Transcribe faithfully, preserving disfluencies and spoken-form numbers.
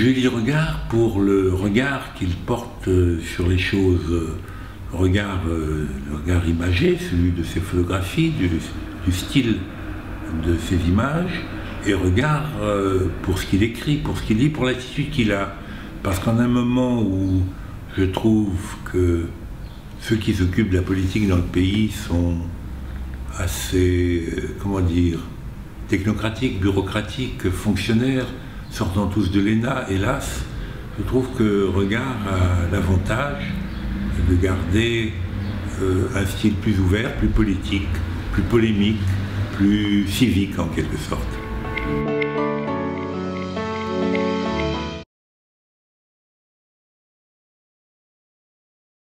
Julie Regard pour le regard qu'il porte sur les choses, regard, le regard imagé, celui de ses photographies, du, du style de ses images, et regard pour ce qu'il écrit, pour ce qu'il dit, pour l'attitude qu'il a. Parce qu'en un moment où je trouve que ceux qui s'occupent de la politique dans le pays sont assez, comment dire, technocratiques, bureaucratiques, fonctionnaires, sortant tous de l'E N A, hélas, je trouve que Regard a l'avantage de garder euh, un style plus ouvert, plus politique, plus polémique, plus civique en quelque sorte.